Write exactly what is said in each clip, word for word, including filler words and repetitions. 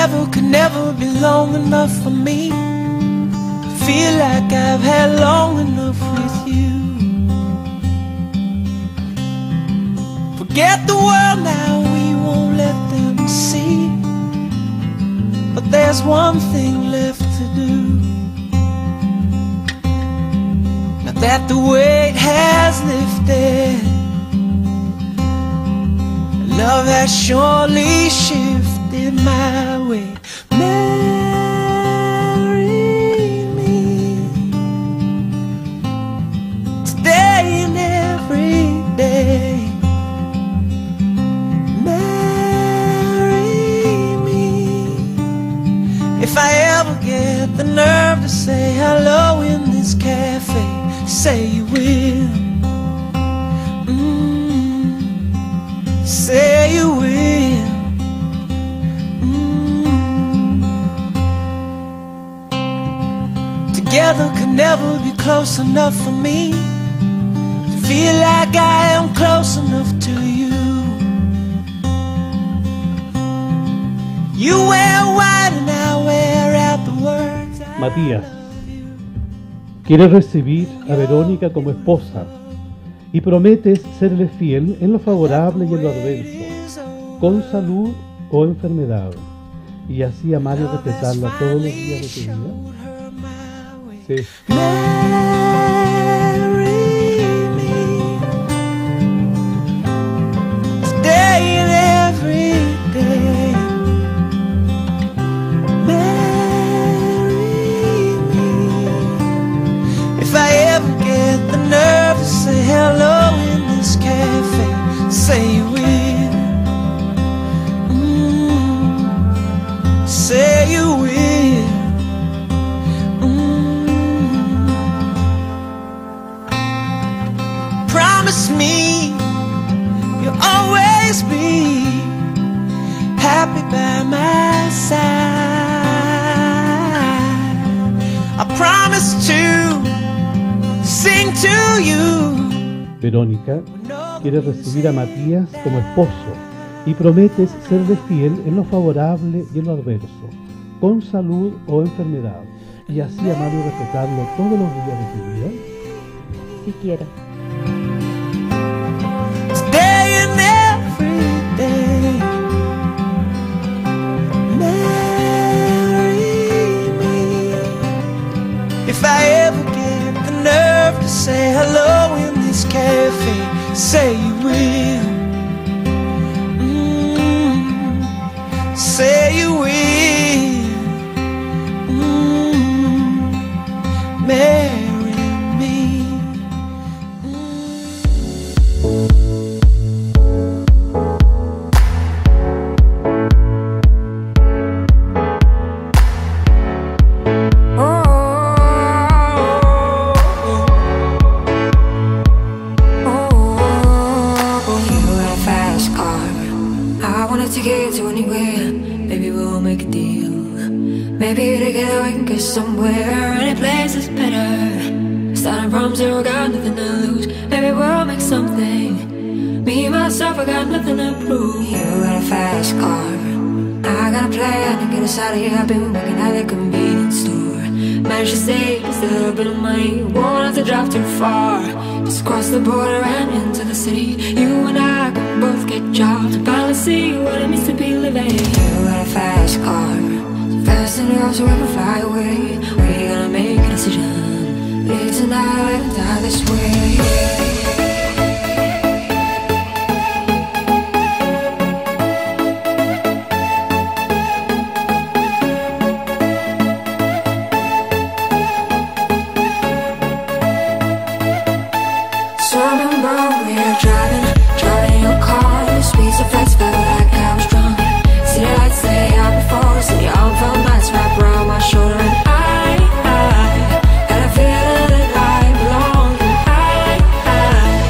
Together could never be long enough for me to feel like I've had long enough with you. Forget the world now, we won't let them see. But there's one thing left to do. Now that the weight has lifted, love has surely shifted my way. Marry me today and every day. Marry me. If I ever get the nerve to say hello in this cafe, say you will. Say you will. mm. Together could never be close enough for me to feel like I am close enough to you. You wear white and I wear out the words. Matías quiere recibir a Verónica como esposa y prometes serle fiel en lo favorable y en lo adverso, con salud o enfermedad, y así amar y respetarla todos los días de tu vida. Sí. Say hello in this cafe, say you will. mm, Say you will. mm. Promise me you'll always be happy by my side. I promise to sing to you. Verónica quiere recibir a Matías como esposo y prometes serle fiel en lo favorable y en lo adverso, con salud o enfermedad, y así amarlo y respetarlo todos los días de tu vida. Si quiero. Today and every day. Marry me. If I ever get the nerve to say hello in this cafe, say you will. mm, Say you will. mm, Marry me. Maybe together we can get somewhere. Any place is better. Starting from zero, got nothing to lose. Maybe we'll make something. Me, myself, I got nothing to prove. You got a fast car, I got a plan to get us out of here. I've been working at the convenience store. Managed to save just a little bit of money. Won't have to drive too far. Just cross the border and into the city. You and I can both get jobs and finally see what it means to be living. You got a fast car, fast enough so we can fly away. We're gonna make a decision. Live tonight and die this way. So I remember we were driving, driving in your car. The speeds of flights felt like I was drunk. See the lights lay out before us, and your arm felt nice wrapped around my shoulder. And I, I had a feeling that I belonged. And I, I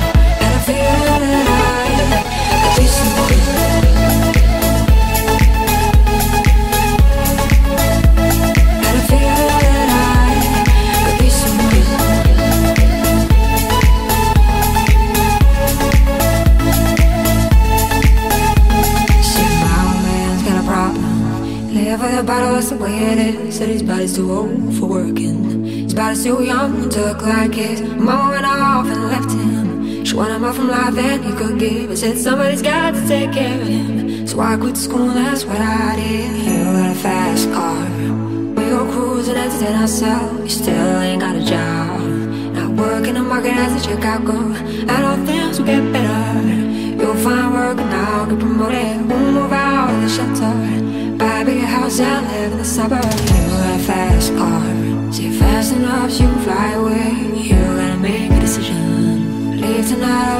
that's the way it is. Said his body's too old for working. His body's too young and took like his. Mama went off and left him. She wanted more from life than he could give. I said somebody's got to take care of him. So I quit school and that's what I did. You got a fast car. We go cruising, entertain ourselves. You still ain't got a job. Not working the market as a Chicago. I know things will get better. You'll find work and I'll get promoted. We'll move out of the shelter. Buy a bigger house and live in the suburbs. You got a fast car. See fast enough so you can fly away. You gotta make a decision. Leave tonight